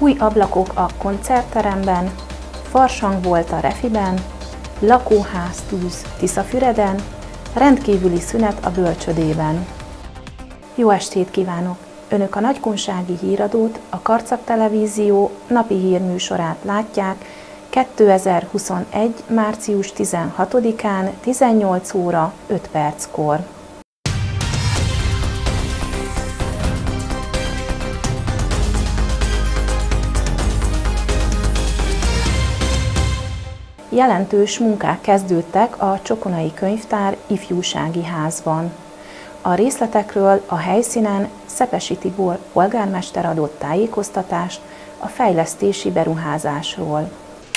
Új ablakok a koncertteremben, farsang volt a Refiben, lakóháztűz Tiszafüreden, rendkívüli szünet a bölcsödében. Jó estét kívánok! Önök a nagykunsági híradót, a Karcag Televízió napi hírműsorát látják 2021. március 16-án 18 óra 5 perckor. Jelentős munkák kezdődtek a Csokonai Könyvtár ifjúsági házban. A részletekről a helyszínen Szepesi Tibor polgármester adott tájékoztatást a fejlesztési beruházásról.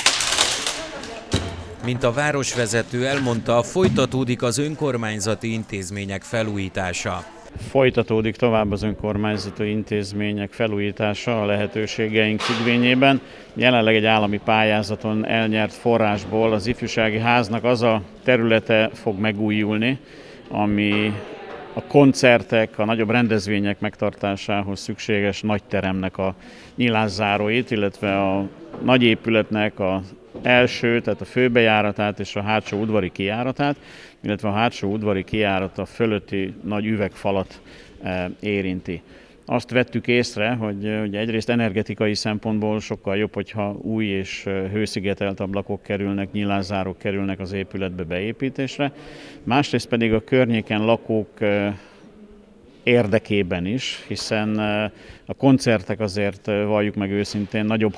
Mint a városvezető elmondta, folytatódik az önkormányzati intézmények felújítása. Folytatódik tovább az önkormányzati intézmények felújítása a lehetőségeink függvényében. Jelenleg egy állami pályázaton elnyert forrásból az ifjúsági háznak az a területe fog megújulni, ami a koncertek, a nagyobb rendezvények megtartásához szükséges nagyteremnek a nyilászáróit, illetve a nagy épületnek a első, tehát a főbejáratát és a hátsó udvari kijáratát, illetve a hátsó udvari kijárata fölötti nagy üvegfalat érinti. Azt vettük észre, hogy egyrészt energetikai szempontból sokkal jobb, hogyha új és hőszigetelt ablakok kerülnek, nyilászárók kerülnek az épületbe beépítésre, másrészt pedig a környéken lakók érdekében is, hiszen a koncertek azért, valljuk meg őszintén, nagyobb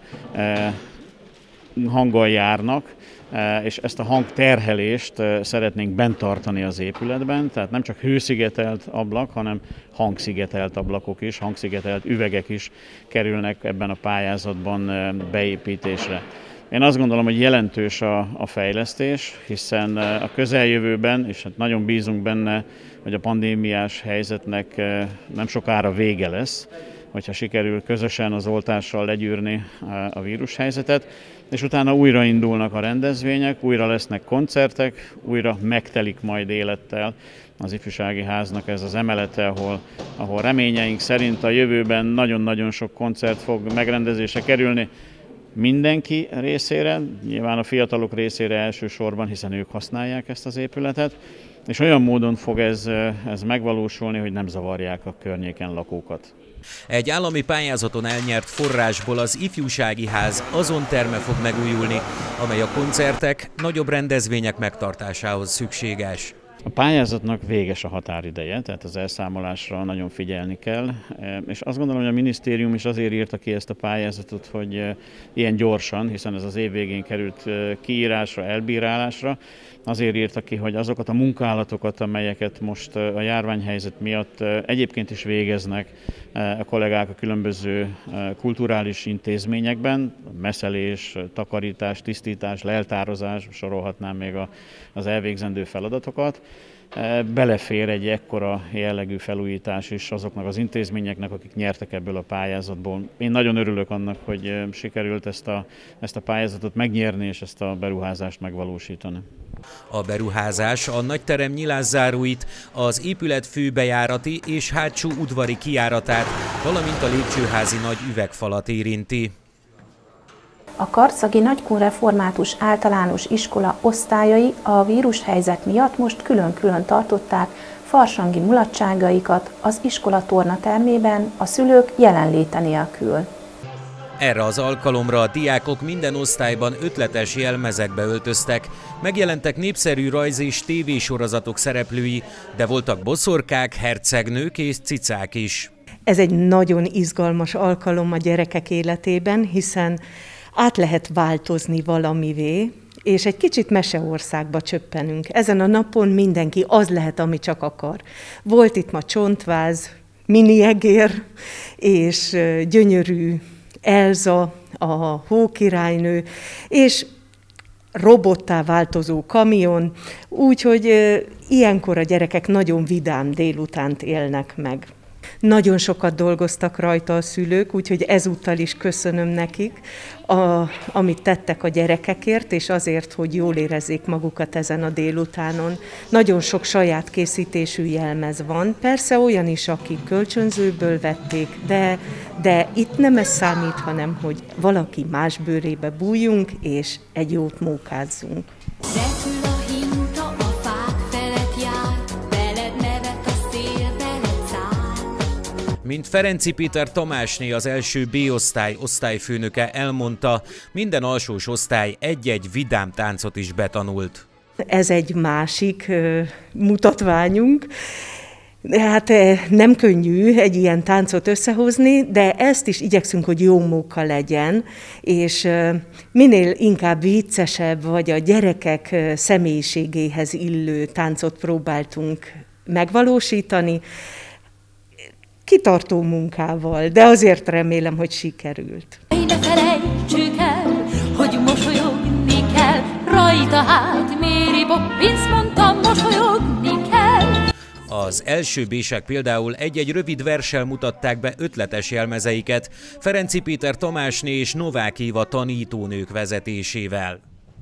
hanggal járnak, és ezt a hangterhelést szeretnénk bent tartani az épületben, tehát nem csak hőszigetelt ablak, hanem hangszigetelt ablakok is, hangszigetelt üvegek is kerülnek ebben a pályázatban beépítésre. Én azt gondolom, hogy jelentős a fejlesztés, hiszen a közeljövőben, és hát nagyon bízunk benne, hogy a pandémiás helyzetnek nem sokára vége lesz, hogyha sikerül közösen az oltással legyűrni a vírushelyzetet, és utána újra indulnak a rendezvények, újra lesznek koncertek, újra megtelik majd élettel az ifjúsági háznak ez az emelete, ahol reményeink szerint a jövőben nagyon-nagyon sok koncert fog megrendezésre kerülni mindenki részére, nyilván a fiatalok részére elsősorban, hiszen ők használják ezt az épületet, és olyan módon fog ez megvalósulni, hogy nem zavarják a környéken lakókat. Egy állami pályázaton elnyert forrásból az ifjúsági ház azon terme fog megújulni, amely a koncertek, nagyobb rendezvények megtartásához szükséges. A pályázatnak véges a határideje, tehát az elszámolásra nagyon figyelni kell, és azt gondolom, hogy a minisztérium is azért írta ki ezt a pályázatot, hogy ilyen gyorsan, hiszen ez az év végén került kiírásra, elbírálásra, azért írta ki, hogy azokat a munkálatokat, amelyeket most a járványhelyzet miatt egyébként is végeznek a kollégák a különböző kulturális intézményekben, messzelés, takarítás, tisztítás, leltározás, sorolhatnám még az elvégzendő feladatokat. Belefér egy ekkora jellegű felújítás is azoknak az intézményeknek, akik nyertek ebből a pályázatból. Én nagyon örülök annak, hogy sikerült ezt a pályázatot megnyerni és ezt a beruházást megvalósítani. A beruházás a nagyterem nyilászáróit, az épület főbejárati és hátsó udvari kijáratát, valamint a lépcsőházi nagy üvegfalat érinti. A karcagi Nagykun Református Általános Iskola osztályai a vírushelyzet miatt most külön-külön tartották farsangi mulatságaikat az iskola tornatermében a szülők jelenléte nélkül. Erre az alkalomra a diákok minden osztályban ötletes jelmezekbe öltöztek, megjelentek népszerű rajz- és tévésorozatok szereplői, de voltak boszorkák, hercegnők és cicák is. Ez egy nagyon izgalmas alkalom a gyerekek életében, hiszen át lehet változni valamivé, és egy kicsit meseországba csöppenünk. Ezen a napon mindenki az lehet, ami csak akar. Volt itt ma csontváz, miniegér, és gyönyörű Elza, a hókirálynő, és robottá változó kamion, úgyhogy ilyenkor a gyerekek nagyon vidám délutánt élnek meg. Nagyon sokat dolgoztak rajta a szülők, úgyhogy ezúttal is köszönöm nekik, amit tettek a gyerekekért, és azért, hogy jól érezzék magukat ezen a délutánon. Nagyon sok saját készítésű jelmez van, persze olyan is, akik kölcsönzőből vették, de itt nem ez számít, hanem hogy valaki más bőrébe bújjunk, és egy jót mókázzunk. Repül a hinta, a fák felett jár, veled nevet a szél, veled száll. Mint Ferenczy Péter Tamásné, az első B-osztály osztályfőnöke elmondta, minden alsós osztály egy-egy vidám táncot is betanult. Ez egy másik mutatványunk. Hát nem könnyű egy ilyen táncot összehozni, de ezt is igyekszünk, hogy jó móka legyen, és minél inkább viccesebb, vagy a gyerekek személyiségéhez illő táncot próbáltunk megvalósítani, kitartó munkával, de azért remélem, hogy sikerült. Ne felejtsük el, hogy mosolyogni kell, rajta hát Méri Poppins mondta, mosolyogni kell. Az első B-sek például egy-egy rövid verssel mutatták be ötletes jelmezeiket Ferenczy Péter Tamásné és Novák Éva tanítónők vezetésével.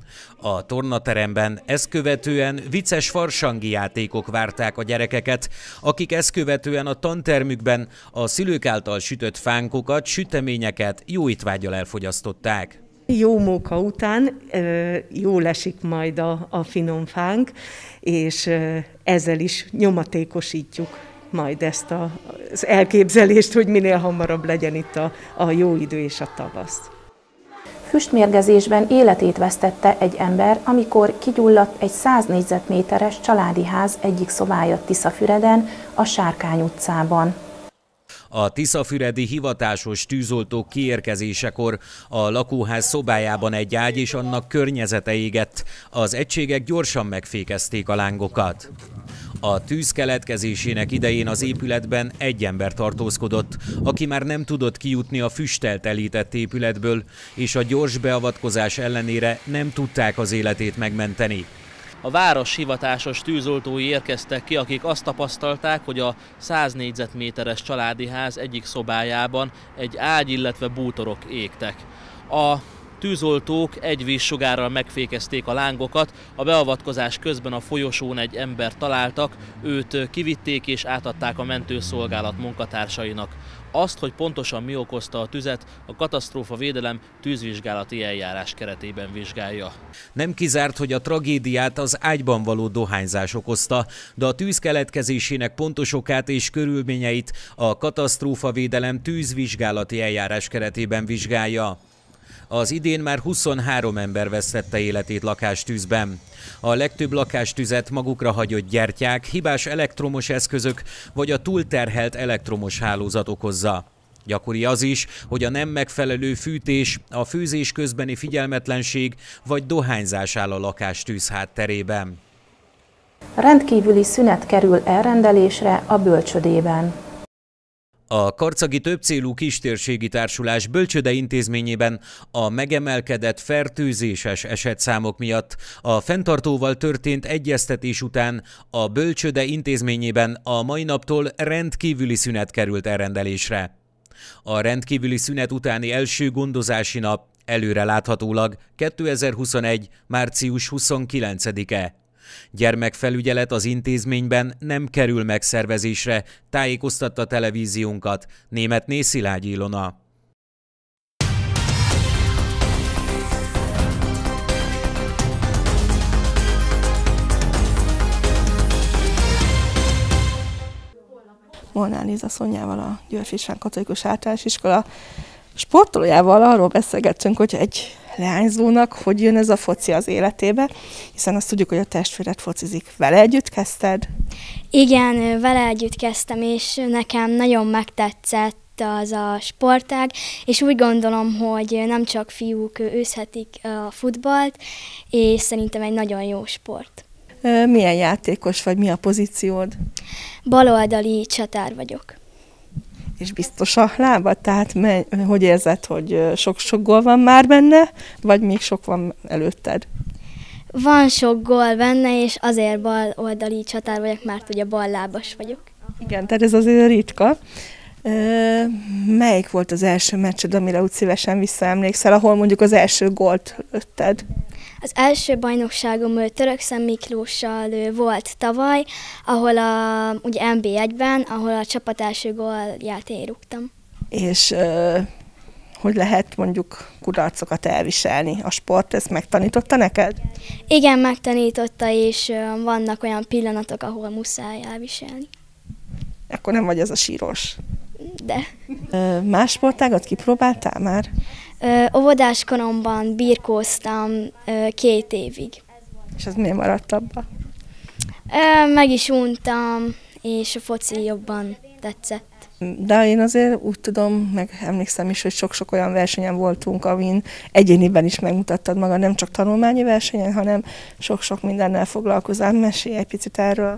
A tornateremben ezt követően vicces farsangi játékok várták a gyerekeket, akik ezt követően a tantermükben a szülők által sütött fánkokat, süteményeket jó étvággyal elfogyasztották. Jó móka után jól esik majd a finom fánk, és ezzel is nyomatékosítjuk majd ezt az elképzelést, hogy minél hamarabb legyen itt a jó idő és a tavasz. Füstmérgezésben életét vesztette egy ember, amikor kigyulladt egy 100 négyzetméteres családi ház egyik szobája Tiszafüreden, a Sárkány utcában. A tiszafüredi hivatásos tűzoltók kiérkezésekor a lakóház szobájában egy ágy és annak környezete égett. Az egységek gyorsan megfékezték a lángokat. A tűz keletkezésének idején az épületben egy ember tartózkodott, aki már nem tudott kijutni a füsttel telített épületből, és a gyors beavatkozás ellenére nem tudták az életét megmenteni. A város hivatásos tűzoltói érkeztek ki, akik azt tapasztalták, hogy a 100 négyzetméteres családi ház egyik szobájában egy ágy, illetve bútorok égtek. A tűzoltók egy vízsugárral megfékezték a lángokat, a beavatkozás közben a folyosón egy embert találtak, őt kivitték és átadták a mentőszolgálat munkatársainak. Azt, hogy pontosan mi okozta a tüzet, a katasztrófavédelem tűzvizsgálati eljárás keretében vizsgálja. Nem kizárt, hogy a tragédiát az ágyban való dohányzás okozta, de a tűz keletkezésének pontos okát és körülményeit a katasztrófavédelem tűzvizsgálati eljárás keretében vizsgálja. Az idén már 23 ember vesztette életét lakástűzben. A legtöbb lakástüzet magukra hagyott gyertyák, hibás elektromos eszközök vagy a túlterhelt elektromos hálózat okozza. Gyakori az is, hogy a nem megfelelő fűtés, a főzés közbeni figyelmetlenség vagy dohányzás áll a lakástűz hátterében. Rendkívüli szünet kerül elrendelésre a bölcsödében. A karcagi többcélú kistérségi társulás bölcsöde intézményében a megemelkedett fertőzéses esetszámok miatt a fenntartóval történt egyeztetés után a bölcsöde intézményében a mai naptól rendkívüli szünet került elrendelésre. A rendkívüli szünet utáni első gondozási nap előreláthatólag 2021. március 29-e. Gyermekfelügyelet az intézményben nem kerül megszervezésre, tájékoztatta televíziónkat Németné Szilágyi Ilona. Molnár Liza Szonyával, a Györfi István Katolikus Általános Iskola sportolójával arról beszélgettünk, hogy egy leányzónak hogy jön ez a foci az életébe, hiszen azt tudjuk, hogy a testvéred focizik. Vele együtt kezdted? Igen, vele együtt kezdtem, és nekem nagyon megtetszett az a sportág, és úgy gondolom, hogy nem csak fiúk űzhetik a futballt, és szerintem egy nagyon jó sport. Milyen játékos vagy, mi a pozíciód? Baloldali csatár vagyok. És biztos a lábad? Tehát hogy érzed, hogy sok gól van már benne, vagy még sok van előtted? Van sok gól benne, és azért baloldali csatár vagyok, mert ugye ballábas vagyok. Igen, tehát ez azért ritka. Melyik volt az első meccsed, amire úgy szívesen visszaemlékszel, ahol mondjuk az első gólt lőtted? Az első bajnokságom Törökszent Miklóssal volt tavaly, ahol ugye NB1-ben, ahol a csapat első gólját én rúgtam. És hogy lehet mondjuk kudarcokat elviselni? A sport ezt megtanította neked? Igen, megtanította, és vannak olyan pillanatok, ahol muszáj elviselni. Akkor nem vagy az a sírós? De. Más sportágat kipróbáltál már? Óvodás koromban birkóztam 2 évig. És az miért maradt abba? Meg is untam, és a foci jobban tetszett. De én azért úgy tudom, meg emlékszem is, hogy sok-sok olyan versenyen voltunk, amin egyéniben is megmutattad magad, nem csak tanulmányi versenyen, hanem sok-sok mindennel foglalkozál. Mesélj egy picit erről.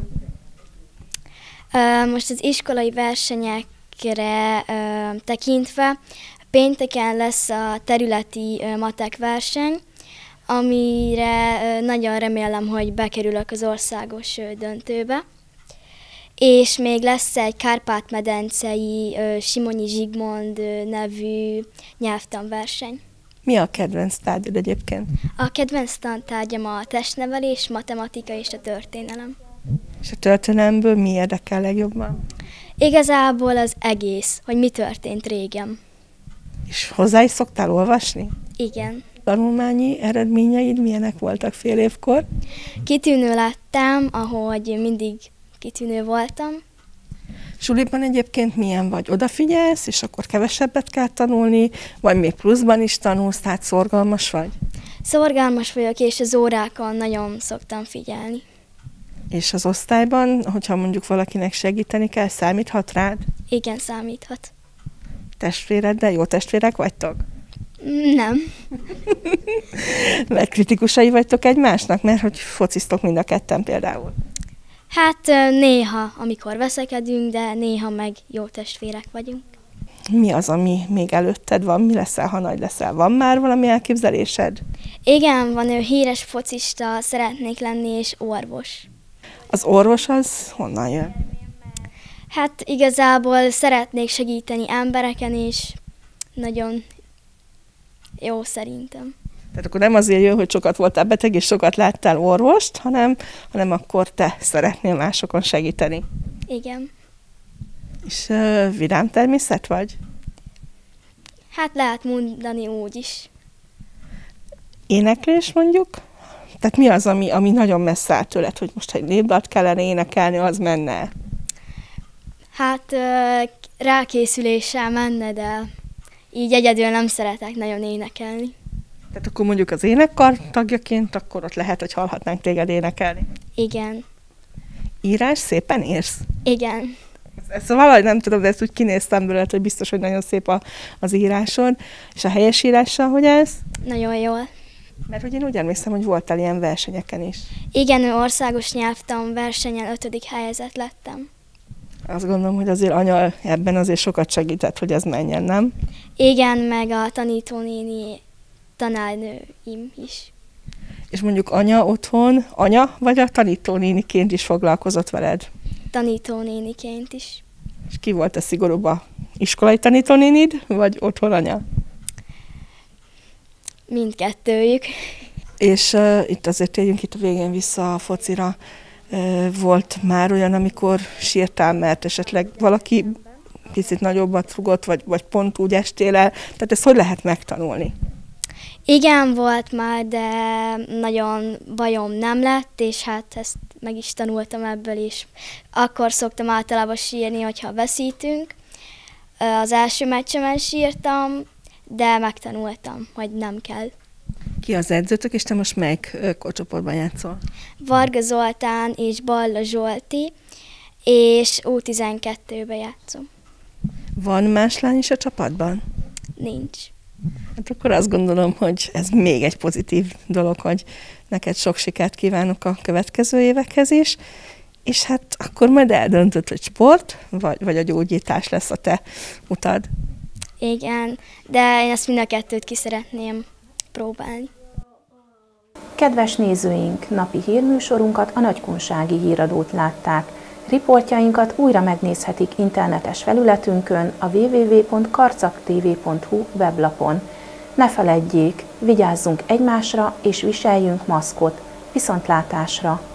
Most az iskolai versenyekre tekintve pénteken lesz a területi matek verseny, amire nagyon remélem, hogy bekerülök az országos döntőbe. És még lesz egy Kárpát-medencei Simonyi Zsigmond nevű nyelvtanverseny. Mi a kedvenc tárgyad egyébként? A kedvenc tantárgyam a testnevelés, matematika és a történelem. És a történelemből mi érdekel legjobban? Igazából az egész, hogy mi történt régen. És hozzá is szoktál olvasni? Igen. Tanulmányi eredményeid milyenek voltak fél évkor? Kitűnő lettem, ahogy mindig kitűnő voltam. Suliban egyébként milyen vagy? Odafigyelsz, és akkor kevesebbet kell tanulni, vagy még pluszban is tanulsz, tehát szorgalmas vagy? Szorgalmas vagyok, és az órákon nagyon szoktam figyelni. És az osztályban, hogyha mondjuk valakinek segíteni kell, számíthat rád? Igen, számíthat. Testvéreddel jó testvérek vagytok? Nem. Mert kritikusai vagytok egymásnak? Mert hogy fociztok mind a ketten például? Hát néha, amikor veszekedünk, de néha meg jó testvérek vagyunk. Mi az, ami még előtted van? Mi leszel, ha nagy leszel? Van már valami elképzelésed? Igen, van híres focista, szeretnék lenni, és orvos. Az orvos az honnan jön? Hát igazából szeretnék segíteni embereken, és nagyon jó szerintem. Tehát akkor nem azért jön, hogy sokat voltál beteg, és sokat láttál orvost, hanem akkor te szeretnél másokon segíteni. Igen. És vidám természet vagy? Hát lehet mondani úgy is. Éneklés mondjuk? Tehát mi az, ami nagyon messze áll tőled, hogy most egy népdalt kellene énekelni, az menne? Hát rákészüléssel menne, de így egyedül nem szeretek nagyon énekelni. Tehát akkor mondjuk az énekkar tagjaként, akkor ott lehet, hogy hallhatnánk téged énekelni. Igen. Írás szépen írsz? Igen. Ezt valahogy nem tudom, de ezt úgy kinéztem belőle, hogy biztos, hogy nagyon szép az írásod. És a helyes írással hogy állsz? Nagyon jól. Mert hogy én úgy emlékszem, hogy voltál ilyen versenyeken is. Igen, országos nyelvtan versenyen 5. helyezett lettem. Azt gondolom, hogy azért anya ebben azért sokat segített, hogy ez menjen, nem? Igen, meg a tanítónéni tanárnőim is. És mondjuk anya otthon, anya vagy a tanítónéniként is foglalkozott veled? Tanítónéniként is. És ki volt a szigorúbb, a iskolai tanítónénid, vagy otthon anya? Mindkettőjük. És itt azért térjünk itt a végén vissza a focira. Volt már olyan, amikor sírtál, mert esetleg valaki picit nagyobbat rugott, vagy pont úgy estél el. Tehát ezt hogy lehet megtanulni? Igen, volt már, de nagyon bajom nem lett, és hát ezt meg is tanultam ebből is. Akkor szoktam általában sírni, hogyha veszítünk. Az első meccsemen sírtam, de megtanultam, hogy nem kell. Ki az edzőtök, és te most melyik korcsoportban játszol? Varga Zoltán és Balla Zsolti, és U12-ben játszom. Van más lány is a csapatban? Nincs. Hát akkor azt gondolom, hogy ez még egy pozitív dolog, hogy neked sok sikert kívánok a következő évekhez is, és hát akkor majd eldöntöd, hogy sport, vagy a gyógyítás lesz a te utad. Igen, de én ezt mind a kettőt ki szeretném próbálni. Kedves nézőink, napi hírműsorunkat, a Nagykunsági Híradót látták. Riportjainkat újra megnézhetik internetes felületünkön, a www.karcaktv.hu weblapon. Ne feledjék, vigyázzunk egymásra és viseljünk maszkot. Viszontlátásra!